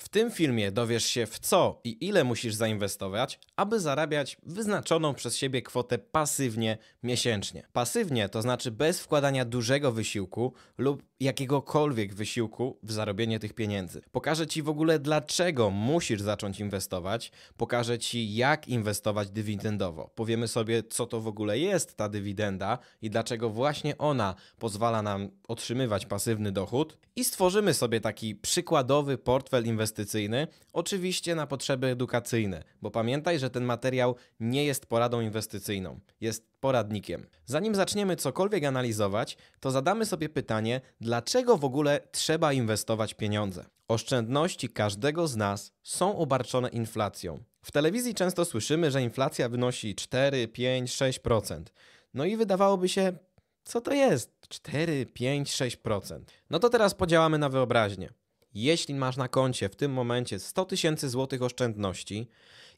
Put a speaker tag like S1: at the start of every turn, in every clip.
S1: W tym filmie dowiesz się, w co i ile musisz zainwestować, aby zarabiać wyznaczoną przez siebie kwotę pasywnie miesięcznie. Pasywnie to znaczy bez wkładania dużego wysiłku lub jakiegokolwiek wysiłku w zarobienie tych pieniędzy. Pokażę Ci w ogóle, dlaczego musisz zacząć inwestować. Pokażę Ci, jak inwestować dywidendowo. Powiemy sobie, co to w ogóle jest ta dywidenda i dlaczego właśnie ona pozwala nam otrzymywać pasywny dochód. I stworzymy sobie taki przykładowy portfel inwestycyjny, oczywiście na potrzeby edukacyjne, bo pamiętaj, że ten materiał nie jest poradą inwestycyjną, jest poradnikiem. Zanim zaczniemy cokolwiek analizować, to zadamy sobie pytanie, dlaczego w ogóle trzeba inwestować pieniądze? Oszczędności każdego z nas są obarczone inflacją. W telewizji często słyszymy, że inflacja wynosi 4, 5, 6%. No i wydawałoby się, co to jest? 4, 5, 6%. No to teraz podziałamy na wyobraźnię. Jeśli masz na koncie w tym momencie 100 tysięcy złotych oszczędności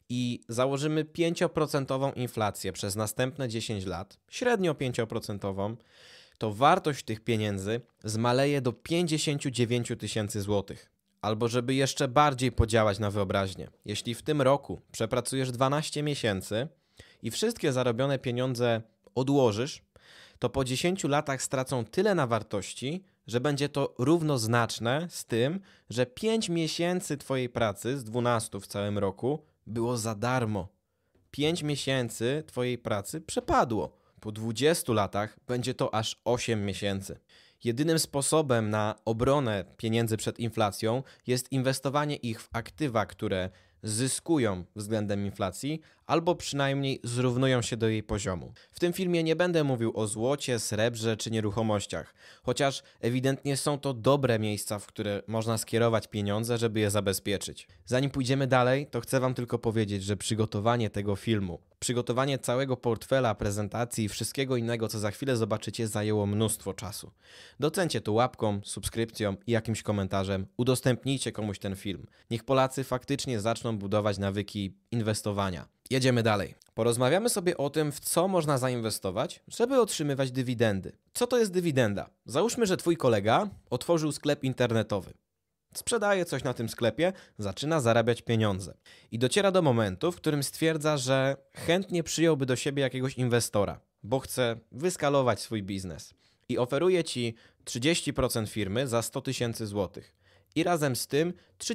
S1: i założymy 5% inflację przez następne 10 lat, średnio 5%, to wartość tych pieniędzy zmaleje do 59 tysięcy złotych. Albo żeby jeszcze bardziej podziałać na wyobraźnię. Jeśli w tym roku przepracujesz 12 miesięcy i wszystkie zarobione pieniądze odłożysz, to po 10 latach stracą tyle na wartości, że będzie to równoznaczne z tym, że 5 miesięcy Twojej pracy z 12 w całym roku było za darmo. 5 miesięcy Twojej pracy przepadło. Po 20 latach będzie to aż 8 miesięcy. Jedynym sposobem na obronę pieniędzy przed inflacją jest inwestowanie ich w aktywa, które zyskują względem inflacji, albo przynajmniej zrównują się do jej poziomu. W tym filmie nie będę mówił o złocie, srebrze czy nieruchomościach, chociaż ewidentnie są to dobre miejsca, w które można skierować pieniądze, żeby je zabezpieczyć. Zanim pójdziemy dalej, to chcę Wam tylko powiedzieć, że przygotowanie tego filmu, przygotowanie całego portfela, prezentacji i wszystkiego innego, co za chwilę zobaczycie, zajęło mnóstwo czasu. Doceńcie to łapką, subskrypcją i jakimś komentarzem. Udostępnijcie komuś ten film. Niech Polacy faktycznie zaczną budować nawyki inwestowania. Jedziemy dalej. Porozmawiamy sobie o tym, w co można zainwestować, żeby otrzymywać dywidendy. Co to jest dywidenda? Załóżmy, że Twój kolega otworzył sklep internetowy. Sprzedaje coś na tym sklepie, zaczyna zarabiać pieniądze. I dociera do momentu, w którym stwierdza, że chętnie przyjąłby do siebie jakiegoś inwestora, bo chce wyskalować swój biznes. I oferuje Ci 30% firmy za 100 tysięcy złotych. I razem z tym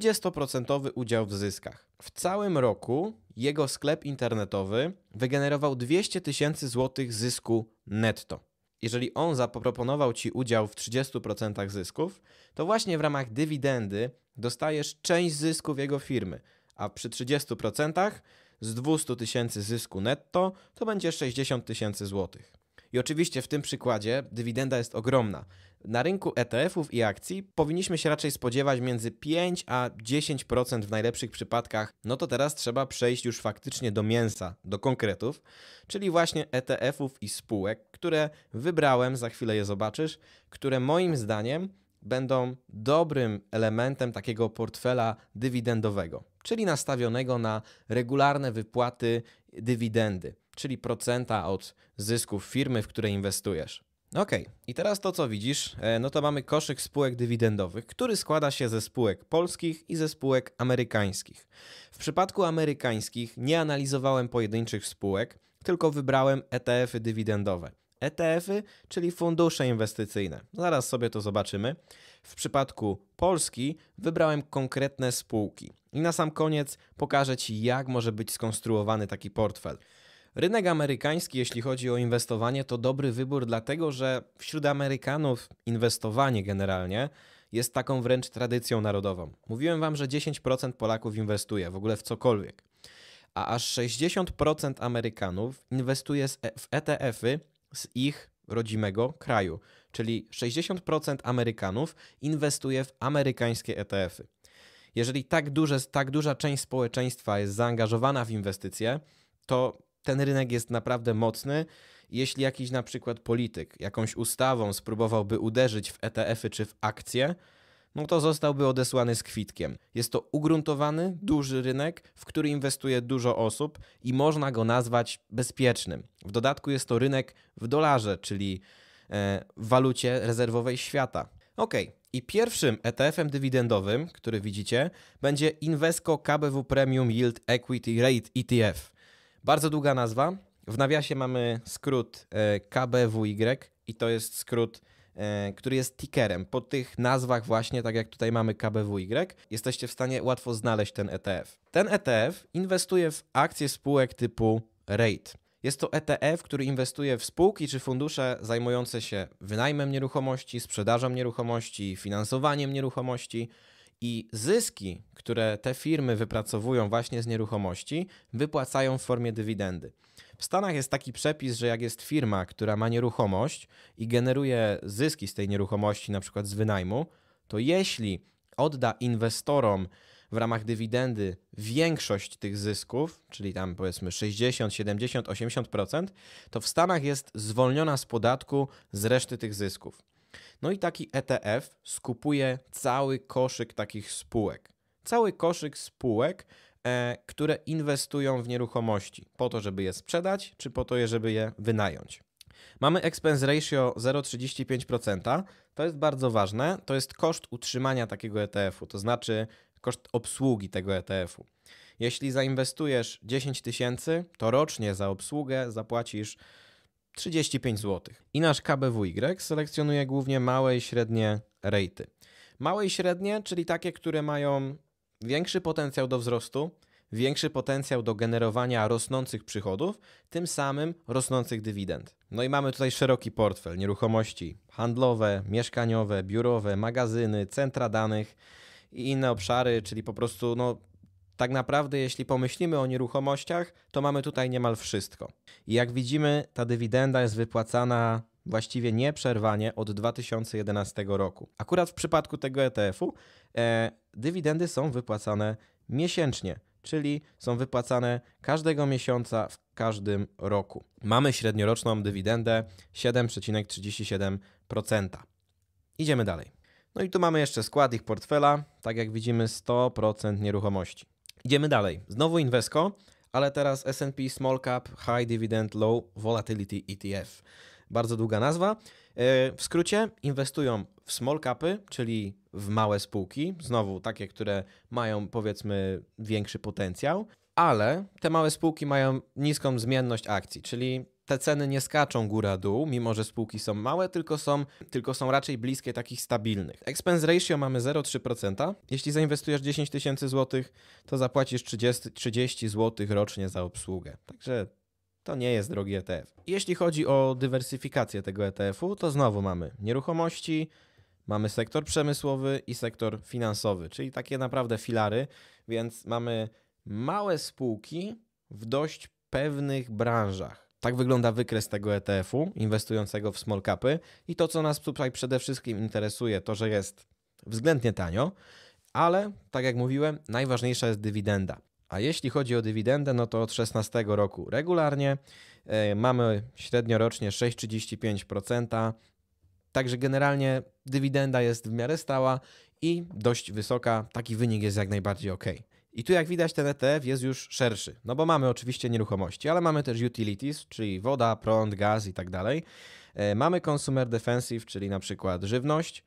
S1: 30% udział w zyskach. W całym roku jego sklep internetowy wygenerował 200 tysięcy złotych zysku netto. Jeżeli on zaproponował Ci udział w 30% zysków, to właśnie w ramach dywidendy dostajesz część zysków jego firmy, a przy 30% z 200 tysięcy zysku netto to będzie 60 tysięcy złotych. I oczywiście w tym przykładzie dywidenda jest ogromna. Na rynku ETF-ów i akcji powinniśmy się raczej spodziewać między 5 a 10% w najlepszych przypadkach. No to teraz trzeba przejść już faktycznie do mięsa, do konkretów, czyli właśnie ETF-ów i spółek, które wybrałem, za chwilę je zobaczysz, które moim zdaniem będą dobrym elementem takiego portfela dywidendowego, czyli nastawionego na regularne wypłaty dywidendy, czyli procenta od zysków firmy, w której inwestujesz. Ok, i teraz to, co widzisz, no to mamy koszyk spółek dywidendowych, który składa się ze spółek polskich i ze spółek amerykańskich. W przypadku amerykańskich nie analizowałem pojedynczych spółek, tylko wybrałem ETF-y dywidendowe. ETF-y, czyli fundusze inwestycyjne. Zaraz sobie to zobaczymy. W przypadku Polski wybrałem konkretne spółki. I na sam koniec pokażę Ci, jak może być skonstruowany taki portfel. Rynek amerykański, jeśli chodzi o inwestowanie, to dobry wybór, dlatego że wśród Amerykanów inwestowanie generalnie jest taką wręcz tradycją narodową. Mówiłem Wam, że 10% Polaków inwestuje w ogóle w cokolwiek, a aż 60% Amerykanów inwestuje w ETF-y z ich rodzimego kraju, czyli 60% Amerykanów inwestuje w amerykańskie ETF-y. Jeżeli tak duża część społeczeństwa jest zaangażowana w inwestycje, to ten rynek jest naprawdę mocny. Jeśli jakiś na przykład polityk jakąś ustawą spróbowałby uderzyć w ETF-y czy w akcje, no to zostałby odesłany z kwitkiem. Jest to ugruntowany, duży rynek, w który inwestuje dużo osób i można go nazwać bezpiecznym. W dodatku jest to rynek w dolarze, czyli w walucie rezerwowej świata. Ok, I pierwszym ETF-em dywidendowym, który widzicie, będzie Invesco KBW Premium Yield Equity Rate ETF. Bardzo długa nazwa. W nawiasie mamy skrót KBWY i to jest skrót, który jest tickerem. Po tych nazwach właśnie, tak jak tutaj mamy KBWY, jesteście w stanie łatwo znaleźć ten ETF. Ten ETF inwestuje w akcje spółek typu REIT. Jest to ETF, który inwestuje w spółki czy fundusze zajmujące się wynajmem nieruchomości, sprzedażą nieruchomości, finansowaniem nieruchomości i zyski, które te firmy wypracowują właśnie z nieruchomości, wypłacają w formie dywidendy. W Stanach jest taki przepis, że jak jest firma, która ma nieruchomość i generuje zyski z tej nieruchomości, na przykład z wynajmu, to jeśli odda inwestorom w ramach dywidendy większość tych zysków, czyli tam powiedzmy 60, 70, 80%, to w Stanach jest zwolniona z podatku z reszty tych zysków. No i taki ETF skupuje cały koszyk takich spółek. Cały koszyk spółek, które inwestują w nieruchomości po to, żeby je sprzedać, czy po to, żeby je wynająć. Mamy expense ratio 0,35%. To jest bardzo ważne. To jest koszt utrzymania takiego ETF-u, to znaczy koszt obsługi tego ETF-u. Jeśli zainwestujesz 10 000, to rocznie za obsługę zapłacisz 35 zł. I nasz KBWY selekcjonuje głównie małe i średnie rejty. Małe i średnie, czyli takie, które mają większy potencjał do wzrostu, większy potencjał do generowania rosnących przychodów, tym samym rosnących dywidend. No i mamy tutaj szeroki portfel nieruchomości handlowe, mieszkaniowe, biurowe, magazyny, centra danych i inne obszary, czyli po prostu tak naprawdę jeśli pomyślimy o nieruchomościach, to mamy tutaj niemal wszystko. I jak widzimy, ta dywidenda jest wypłacana właściwie nieprzerwanie od 2011 roku. Akurat w przypadku tego ETF-u dywidendy są wypłacane miesięcznie, czyli są wypłacane każdego miesiąca w każdym roku. Mamy średnioroczną dywidendę 7,37%. Idziemy dalej. No i tu mamy jeszcze skład ich portfela, tak jak widzimy 100% nieruchomości. Idziemy dalej. Znowu Invesco, ale teraz S&P Small Cap High Dividend Low Volatility ETF. Bardzo długa nazwa. W skrócie inwestują w small capy, czyli w małe spółki, znowu takie, które mają powiedzmy większy potencjał, ale te małe spółki mają niską zmienność akcji, czyli te ceny nie skaczą góra-dół, mimo że spółki są małe, tylko są raczej bliskie takich stabilnych. Expense ratio mamy 0,3%. Jeśli zainwestujesz 10 000 zł, to zapłacisz 30 zł rocznie za obsługę. Także to nie jest drogi ETF. Jeśli chodzi o dywersyfikację tego ETF-u, to znowu mamy nieruchomości, mamy sektor przemysłowy i sektor finansowy, czyli takie naprawdę filary, więc mamy małe spółki w dość pewnych branżach. Tak wygląda wykres tego ETF-u inwestującego w small capy i to, co nas tutaj przede wszystkim interesuje, to, że jest względnie tanio, ale tak jak mówiłem, najważniejsza jest dywidenda. A jeśli chodzi o dywidendę, no to od 2016 roku regularnie mamy średniorocznie 6,35%, także generalnie dywidenda jest w miarę stała i dość wysoka, taki wynik jest jak najbardziej ok. I tu jak widać ten ETF jest już szerszy, no bo mamy oczywiście nieruchomości, ale mamy też utilities, czyli woda, prąd, gaz i tak dalej. Mamy consumer defensive, czyli na przykład żywność.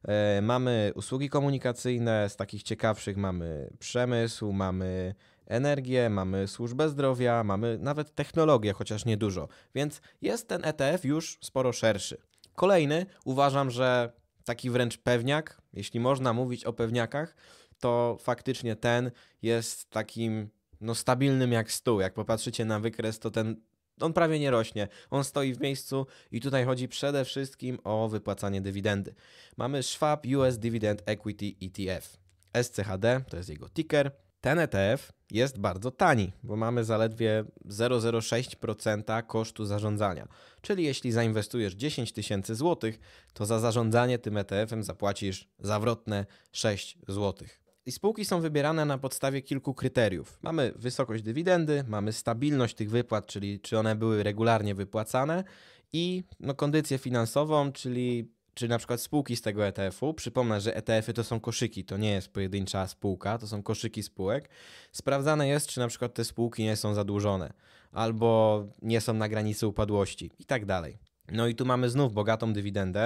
S1: Mamy usługi komunikacyjne, z takich ciekawszych mamy przemysł, mamy energię, mamy służbę zdrowia, mamy nawet technologię, chociaż niedużo, więc jest ten ETF już sporo szerszy. Kolejny, uważam, że taki wręcz pewniak, jeśli można mówić o pewniakach, to faktycznie ten jest takim stabilnym jak stół. Jak popatrzycie na wykres, to on prawie nie rośnie, on stoi w miejscu i tutaj chodzi przede wszystkim o wypłacanie dywidendy. Mamy Schwab US Dividend Equity ETF. SCHD to jest jego ticker. Ten ETF jest bardzo tani, bo mamy zaledwie 0,06% kosztu zarządzania. Czyli jeśli zainwestujesz 10 000 zł, to za zarządzanie tym ETF-em zapłacisz zawrotne 6 zł. I spółki są wybierane na podstawie kilku kryteriów. Mamy wysokość dywidendy, mamy stabilność tych wypłat, czyli czy one były regularnie wypłacane i kondycję finansową, czyli na przykład spółki z tego ETF-u. Przypomnę, że ETF-y to są koszyki, to nie jest pojedyncza spółka, to są koszyki spółek. Sprawdzane jest, czy na przykład te spółki nie są zadłużone albo nie są na granicy upadłości i tak dalej. No i tu mamy znów bogatą dywidendę,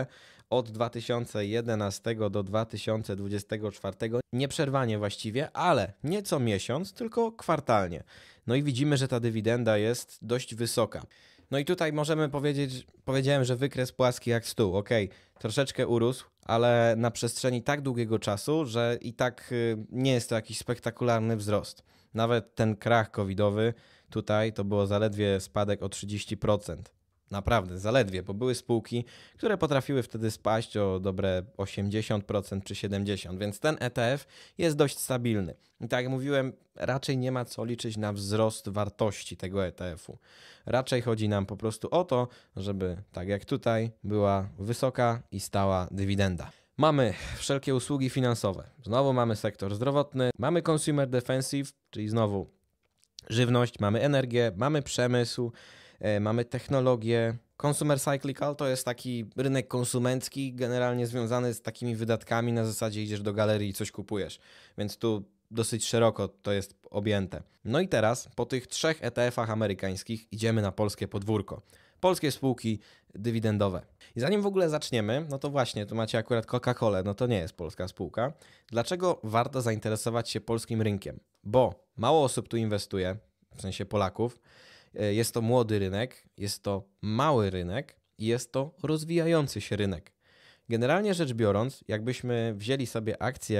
S1: od 2011 do 2024, nieprzerwanie właściwie, ale nie co miesiąc, tylko kwartalnie. No i widzimy, że ta dywidenda jest dość wysoka. No i tutaj możemy powiedziałem, że wykres płaski jak stół. Okej, troszeczkę urósł, ale na przestrzeni tak długiego czasu, że i tak nie jest to jakiś spektakularny wzrost. Nawet ten krach covidowy tutaj to było zaledwie spadek o 30%. Naprawdę, zaledwie, bo były spółki, które potrafiły wtedy spaść o dobre 80% czy 70%, więc ten ETF jest dość stabilny. I tak jak mówiłem, raczej nie ma co liczyć na wzrost wartości tego ETF-u. Raczej chodzi nam po prostu o to, żeby, tak jak tutaj, była wysoka i stała dywidenda. Mamy wszelkie usługi finansowe. Znowu mamy sektor zdrowotny, mamy consumer defensive, czyli znowu żywność, mamy energię, mamy przemysł, mamy technologię. Consumer cyclical to jest taki rynek konsumencki, generalnie związany z takimi wydatkami, na zasadzie idziesz do galerii i coś kupujesz, więc tu dosyć szeroko to jest objęte. No i teraz po tych 3 ETF-ach amerykańskich idziemy na polskie podwórko. Polskie spółki dywidendowe. I zanim w ogóle zaczniemy, no to właśnie, tu macie akurat Coca-Colę, no to nie jest polska spółka. Dlaczego warto zainteresować się polskim rynkiem? Bo mało osób tu inwestuje, w sensie Polaków. Jest to młody rynek, jest to mały rynek i jest to rozwijający się rynek. Generalnie rzecz biorąc, jakbyśmy wzięli sobie akcję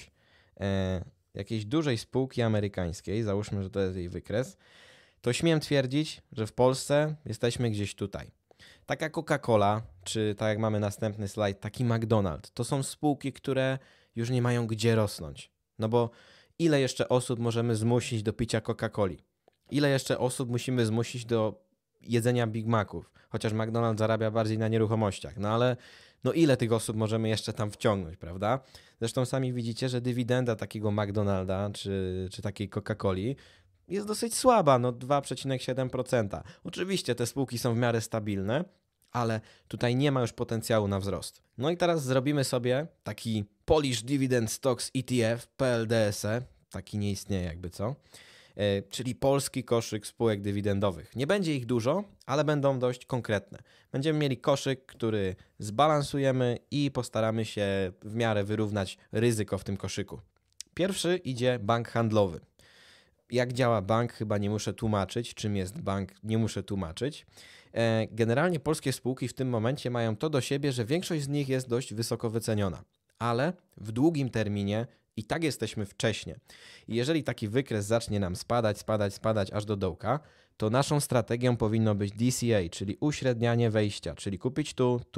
S1: jakiejś dużej spółki amerykańskiej, załóżmy, że to jest jej wykres, to śmiem twierdzić, że w Polsce jesteśmy gdzieś tutaj. Taka Coca-Cola, czy tak jak mamy następny slajd, taki McDonald's, to są spółki, które już nie mają gdzie rosnąć. No bo ile jeszcze osób możemy zmusić do picia Coca-Coli? Ile jeszcze osób musimy zmusić do jedzenia Big Maców? Chociaż McDonald's zarabia bardziej na nieruchomościach. No ale no ile tych osób możemy jeszcze tam wciągnąć, prawda? Zresztą sami widzicie, że dywidenda takiego McDonalda czy takiej Coca-Coli jest dosyć słaba, no 2,7%. Oczywiście te spółki są w miarę stabilne, ale tutaj nie ma już potencjału na wzrost. No i teraz zrobimy sobie taki Polish Dividend Stocks ETF, PLDSE, taki nie istnieje jakby co, czyli polski koszyk spółek dywidendowych. Nie będzie ich dużo, ale będą dość konkretne. Będziemy mieli koszyk, który zbalansujemy i postaramy się w miarę wyrównać ryzyko w tym koszyku. Pierwszy idzie bank handlowy. Jak działa bank, chyba nie muszę tłumaczyć. Czym jest bank, nie muszę tłumaczyć. Generalnie polskie spółki w tym momencie mają to do siebie, że większość z nich jest dość wysoko wyceniona, ale w długim terminie i tak jesteśmy wcześnie. I jeżeli taki wykres zacznie nam spadać aż do dołka, to naszą strategią powinno być DCA, czyli uśrednianie wejścia, czyli kupić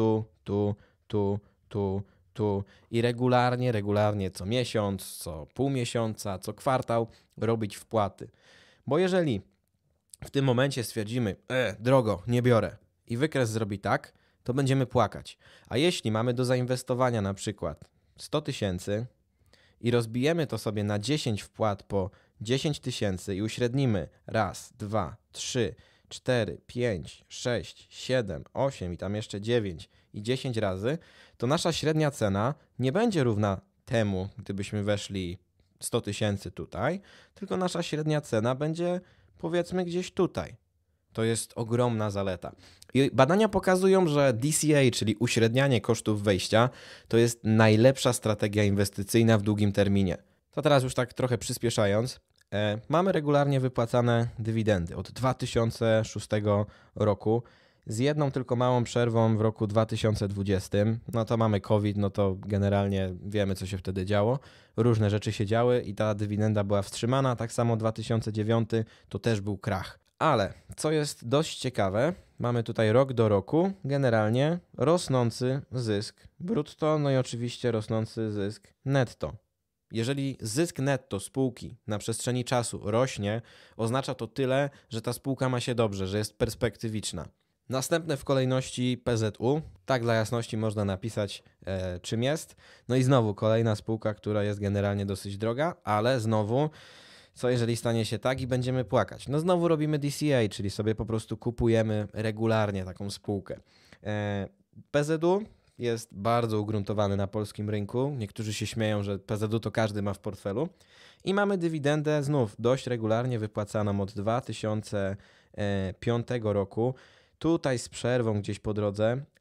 S1: tu i regularnie co miesiąc, co pół miesiąca, co kwartał robić wpłaty. Bo jeżeli w tym momencie stwierdzimy, drogo, nie biorę i wykres zrobi tak, to będziemy płakać. A jeśli mamy do zainwestowania na przykład 100 000 i rozbijemy to sobie na 10 wpłat po 10 000 i uśrednimy raz, 2, 3, 4, 5, 6, 7, 8 i tam jeszcze 9 i 10 razy, to nasza średnia cena nie będzie równa temu, gdybyśmy weszli 100 000 tutaj, tylko nasza średnia cena będzie powiedzmy gdzieś tutaj. To jest ogromna zaleta. I badania pokazują, że DCA, czyli uśrednianie kosztów wejścia, to jest najlepsza strategia inwestycyjna w długim terminie. To teraz już tak trochę przyspieszając, mamy regularnie wypłacane dywidendy od 2006 roku z jedną tylko małą przerwą w roku 2020. No to mamy COVID, no to generalnie wiemy, co się wtedy działo. Różne rzeczy się działy i ta dywidenda była wstrzymana. Tak samo 2009 to też był krach. Ale co jest dość ciekawe, mamy tutaj rok do roku generalnie rosnący zysk brutto, no i oczywiście rosnący zysk netto. Jeżeli zysk netto spółki na przestrzeni czasu rośnie, oznacza to tyle, że ta spółka ma się dobrze, że jest perspektywiczna. Następne w kolejności PZU. Tak dla jasności można napisać czym jest. No i znowu kolejna spółka, która jest generalnie dosyć droga, ale znowu co jeżeli stanie się tak i będziemy płakać? No znowu robimy DCA, czyli sobie po prostu kupujemy regularnie taką spółkę. PZU jest bardzo ugruntowany na polskim rynku. Niektórzy się śmieją, że PZU to każdy ma w portfelu. I mamy dywidendę znów dość regularnie wypłacaną od 2005 roku. Tutaj z przerwą gdzieś po drodze,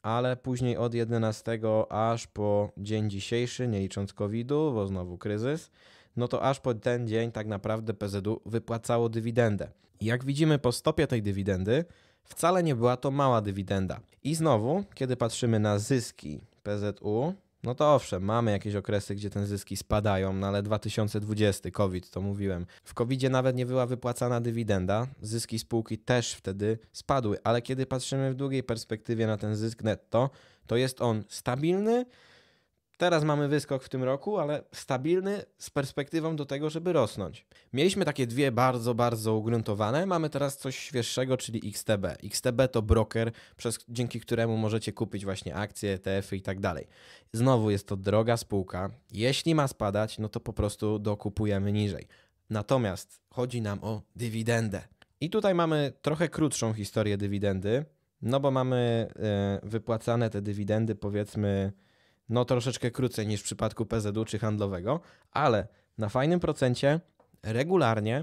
S1: ale później od 11 aż po dzień dzisiejszy, nie licząc COVID-u, bo znowu kryzys, no to aż po ten dzień tak naprawdę PZU wypłacało dywidendę. I jak widzimy po stopie tej dywidendy, wcale nie była to mała dywidenda. I znowu, kiedy patrzymy na zyski PZU, no to owszem, mamy jakieś okresy, gdzie te zyski spadają, no ale 2020, COVID, to mówiłem. W COVID-zie nawet nie była wypłacana dywidenda, zyski spółki też wtedy spadły, ale kiedy patrzymy w długiej perspektywie na ten zysk netto, to jest on stabilny. Teraz mamy wyskok w tym roku, ale stabilny z perspektywą do tego, żeby rosnąć. Mieliśmy takie dwie bardzo ugruntowane, mamy teraz coś świeższego, czyli XTB. XTB to broker, dzięki któremu możecie kupić właśnie akcje, ETF-y i tak dalej. Znowu jest to droga spółka. Jeśli ma spadać, no to po prostu dokupujemy niżej. Natomiast chodzi nam o dywidendę. I tutaj mamy trochę krótszą historię dywidendy, no bo mamy wypłacane te dywidendy, powiedzmy, no troszeczkę krócej niż w przypadku PZU czy handlowego, ale na fajnym procencie, regularnie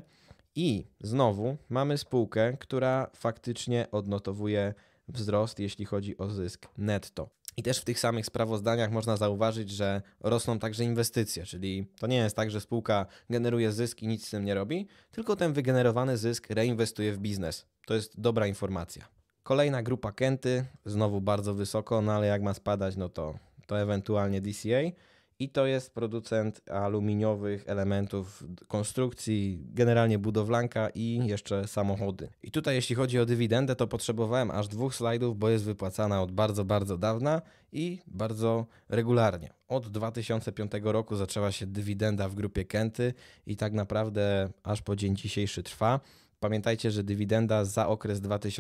S1: i znowu mamy spółkę, która faktycznie odnotowuje wzrost, jeśli chodzi o zysk netto. I też w tych samych sprawozdaniach można zauważyć, że rosną także inwestycje, czyli to nie jest tak, że spółka generuje zysk i nic z tym nie robi, tylko ten wygenerowany zysk reinwestuje w biznes. To jest dobra informacja. Kolejna grupa Kenty, znowu bardzo wysoko, no ale jak ma spadać, no to ewentualnie DCA i to jest producent aluminiowych elementów konstrukcji, generalnie budowlanka i jeszcze samochody. I tutaj jeśli chodzi o dywidendę, to potrzebowałem aż 2 slajdów, bo jest wypłacana od bardzo dawna i bardzo regularnie. Od 2005 roku zaczęła się dywidenda w grupie Kenty i tak naprawdę aż po dzień dzisiejszy trwa. Pamiętajcie, że dywidenda za okres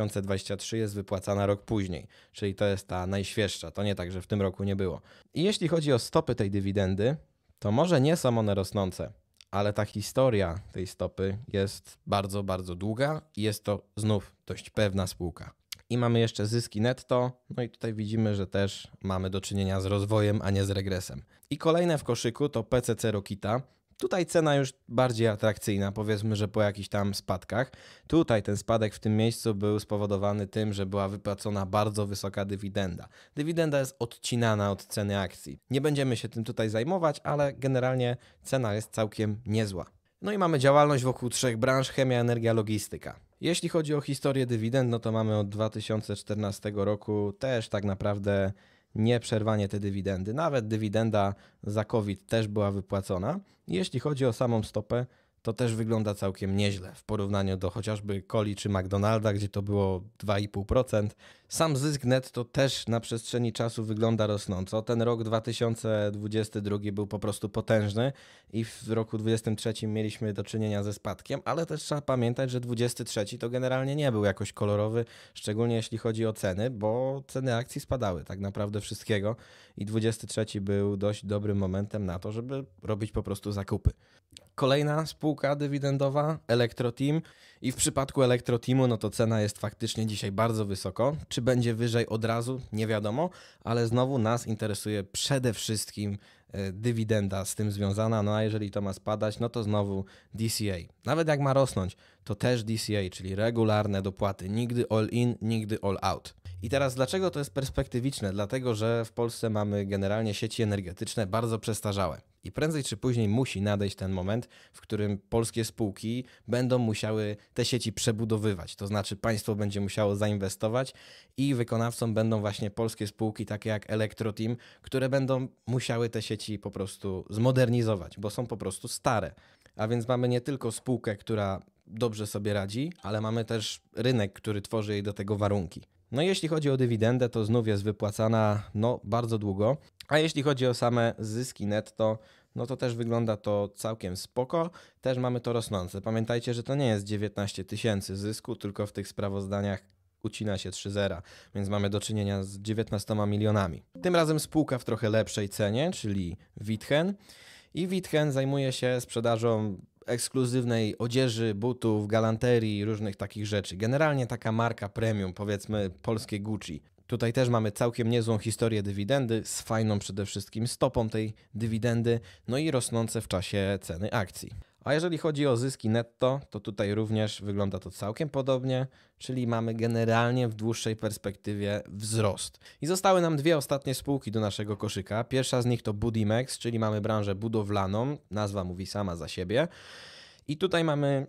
S1: 2023 jest wypłacana rok później, czyli to jest ta najświeższa, to nie tak, że w tym roku nie było. I jeśli chodzi o stopy tej dywidendy, to może nie są one rosnące, ale ta historia tej stopy jest bardzo długa i jest to znów dość pewna spółka. I mamy jeszcze zyski netto, no i tutaj widzimy, że też mamy do czynienia z rozwojem, a nie z regresem. I kolejne w koszyku to PCC Rokita. Tutaj cena już bardziej atrakcyjna, powiedzmy, że po jakichś tam spadkach. Tutaj ten spadek w tym miejscu był spowodowany tym, że była wypłacona bardzo wysoka dywidenda. Dywidenda jest odcinana od ceny akcji. Nie będziemy się tym tutaj zajmować, ale generalnie cena jest całkiem niezła. No i mamy działalność wokół 3 branż: chemia, energia, logistyka. Jeśli chodzi o historię dywidend, no to mamy od 2014 roku też tak naprawdę nieprzerwanie te dywidendy. Nawet dywidenda za COVID też była wypłacona. Jeśli chodzi o samą stopę, to też wygląda całkiem nieźle w porównaniu do chociażby Coli czy McDonalda, gdzie to było 2,5%. Sam zysk netto też na przestrzeni czasu wygląda rosnąco. Ten rok 2022 był po prostu potężny i w roku 2023 mieliśmy do czynienia ze spadkiem, ale też trzeba pamiętać, że 2023 to generalnie nie był jakoś kolorowy, szczególnie jeśli chodzi o ceny, bo ceny akcji spadały tak naprawdę wszystkiego i 2023 był dość dobrym momentem na to, żeby robić po prostu zakupy. Kolejna spółka dywidendowa, Elektroteam, i w przypadku Elektroteamu no to cena jest faktycznie dzisiaj bardzo wysoko. Czy będzie wyżej od razu? Nie wiadomo, ale znowu nas interesuje przede wszystkim dywidenda z tym związana, no a jeżeli to ma spadać, no to znowu DCA. Nawet jak ma rosnąć, to też DCA, czyli regularne dopłaty, nigdy all in, nigdy all out. I teraz dlaczego to jest perspektywiczne? Dlatego, że w Polsce mamy generalnie sieci energetyczne bardzo przestarzałe. I prędzej czy później musi nadejść ten moment, w którym polskie spółki będą musiały te sieci przebudowywać. To znaczy państwo będzie musiało zainwestować i wykonawcą będą właśnie polskie spółki takie jak Elektroteam, które będą musiały te sieci po prostu zmodernizować, bo są po prostu stare. A więc mamy nie tylko spółkę, która dobrze sobie radzi, ale mamy też rynek, który tworzy jej do tego warunki. No i jeśli chodzi o dywidendę, to znów jest wypłacana bardzo długo, a jeśli chodzi o same zyski netto, no to też wygląda to całkiem spoko, też mamy to rosnące. Pamiętajcie, że to nie jest 19 tysięcy zysku, tylko w tych sprawozdaniach ucina się 3 zera, więc mamy do czynienia z 19 milionami. Tym razem spółka w trochę lepszej cenie, czyli Witchen. I Witchen zajmuje się sprzedażą ekskluzywnej odzieży, butów, galanterii, różnych takich rzeczy. Generalnie taka marka premium, powiedzmy polskie Gucci. Tutaj też mamy całkiem niezłą historię dywidendy z fajną przede wszystkim stopą tej dywidendy, no i rosnące w czasie ceny akcji. A jeżeli chodzi o zyski netto, to tutaj również wygląda to całkiem podobnie, czyli mamy generalnie w dłuższej perspektywie wzrost. I zostały nam dwie ostatnie spółki do naszego koszyka. Pierwsza z nich to Budimex, czyli mamy branżę budowlaną, nazwa mówi sama za siebie. I tutaj mamy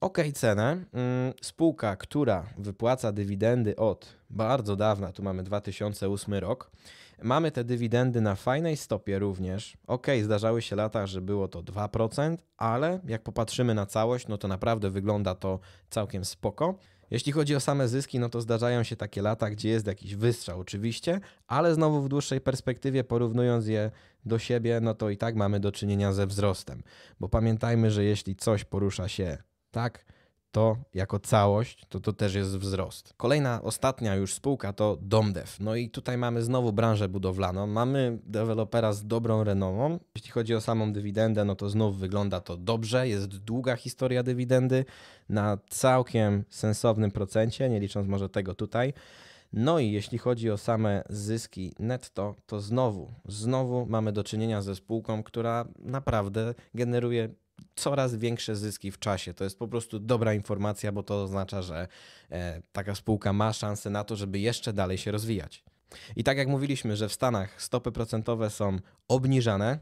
S1: cenę. Spółka, która wypłaca dywidendy od bardzo dawna, tu mamy 2008 rok. Mamy te dywidendy na fajnej stopie również. Zdarzały się lata, że było to 2%, ale jak popatrzymy na całość, no to naprawdę wygląda to całkiem spoko. Jeśli chodzi o same zyski, no to zdarzają się takie lata, gdzie jest jakiś wystrzał oczywiście, ale znowu w dłuższej perspektywie, porównując je do siebie, no to i tak mamy do czynienia ze wzrostem. Bo pamiętajmy, że jeśli coś porusza się tak, to jako całość, to też jest wzrost. Kolejna, ostatnia już spółka to Domdev. No i tutaj mamy znowu branżę budowlaną, mamy dewelopera z dobrą renomą. Jeśli chodzi o samą dywidendę, no to znów wygląda to dobrze, jest długa historia dywidendy na całkiem sensownym procencie, nie licząc może tego tutaj. No i jeśli chodzi o same zyski netto, to znowu mamy do czynienia ze spółką, która naprawdę generuje coraz większe zyski w czasie. To jest po prostu dobra informacja, bo to oznacza, że taka spółka ma szansę na to, żeby jeszcze dalej się rozwijać. I tak jak mówiliśmy, że w Stanach stopy procentowe są obniżane,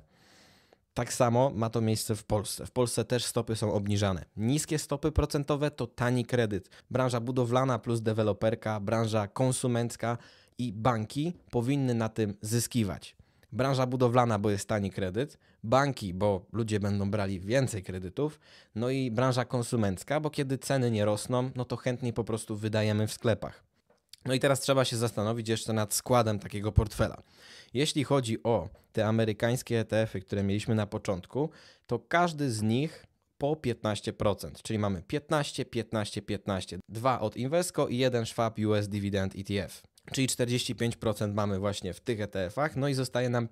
S1: tak samo ma to miejsce w Polsce. W Polsce też stopy są obniżane. Niskie stopy procentowe to tani kredyt. Branża budowlana plus deweloperka, branża konsumencka i banki powinny na tym zyskiwać. Branża budowlana, bo jest tani kredyt, banki, bo ludzie będą brali więcej kredytów, no i branża konsumencka, bo kiedy ceny nie rosną, no to chętniej po prostu wydajemy w sklepach. No i teraz trzeba się zastanowić jeszcze nad składem takiego portfela. Jeśli chodzi o te amerykańskie ETF-y, które mieliśmy na początku, to każdy z nich po 15%, czyli mamy 15, 15, 15, 2 od Invesco i 1 Schwab US Dividend ETF. Czyli 45% mamy właśnie w tych ETF-ach, no i zostaje nam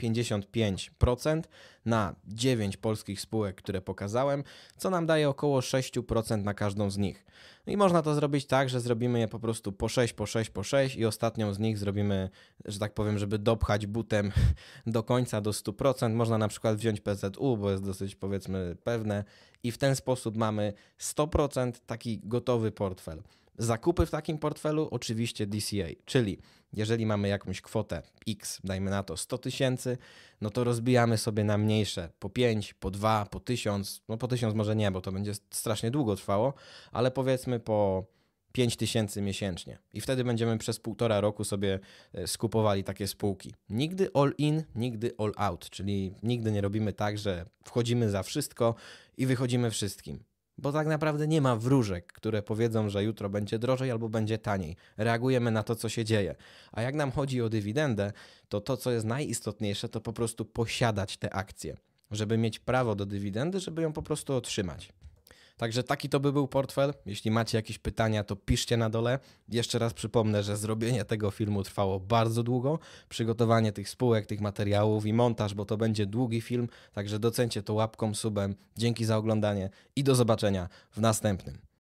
S1: 55% na 9 polskich spółek, które pokazałem, co nam daje około 6% na każdą z nich. No i można to zrobić tak, że zrobimy je po prostu po 6, po 6, po 6 i ostatnią z nich zrobimy, że tak powiem, żeby dopchać butem do końca do 100%. Można na przykład wziąć PZU, bo jest dosyć powiedzmy pewne i w ten sposób mamy 100% taki gotowy portfel. Zakupy w takim portfelu oczywiście DCA, czyli jeżeli mamy jakąś kwotę X, dajmy na to 100 000, no to rozbijamy sobie na mniejsze, po 5, po 2, po 1000, no po 1000 może nie, bo to będzie strasznie długo trwało, ale powiedzmy po 5000 miesięcznie i wtedy będziemy przez 1,5 roku sobie skupowali takie spółki. Nigdy all in, nigdy all out, czyli nigdy nie robimy tak, że wchodzimy za wszystko i wychodzimy wszystkim. Bo tak naprawdę nie ma wróżek, które powiedzą, że jutro będzie drożej albo będzie taniej. Reagujemy na to, co się dzieje. A jak nam chodzi o dywidendę, to co jest najistotniejsze, to po prostu posiadać te akcje, żeby mieć prawo do dywidendy, żeby ją po prostu otrzymać. Także taki to by był portfel. Jeśli macie jakieś pytania, to piszcie na dole. Jeszcze raz przypomnę, że zrobienie tego filmu trwało bardzo długo. Przygotowanie tych spółek, tych materiałów i montaż, bo to będzie długi film. Także docencie to łapką, subem. Dzięki za oglądanie i do zobaczenia w następnym.